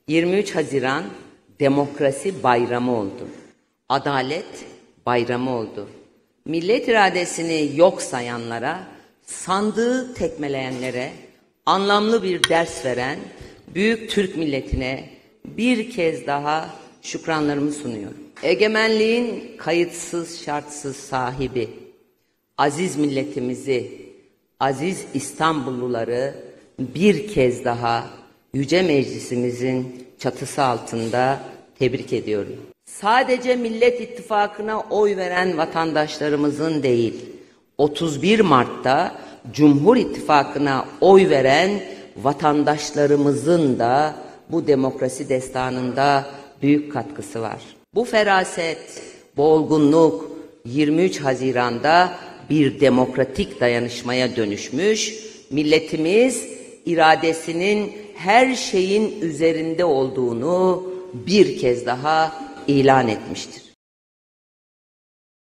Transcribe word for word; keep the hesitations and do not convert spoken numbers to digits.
yirmi üç Haziran demokrasi bayramı oldu. Adalet bayramı oldu. Millet iradesini yok sayanlara, sandığı tekmeleyenlere anlamlı bir ders veren büyük Türk milletine bir kez daha şükranlarımı sunuyorum. Egemenliğin kayıtsız şartsız sahibi, aziz milletimizi, aziz İstanbulluları bir kez daha Yüce Meclisimizin çatısı altında tebrik ediyorum. Sadece Millet İttifakı'na oy veren vatandaşlarımızın değil, otuz bir Mart'ta Cumhur İttifakı'na oy veren vatandaşlarımızın da bu demokrasi destanında büyük katkısı var. Bu feraset, bu olgunluk yirmi üç Haziran'da bir demokratik dayanışmaya dönüşmüş, milletimiz iradesinin her şeyin üzerinde olduğunu bir kez daha ilan etmiştir.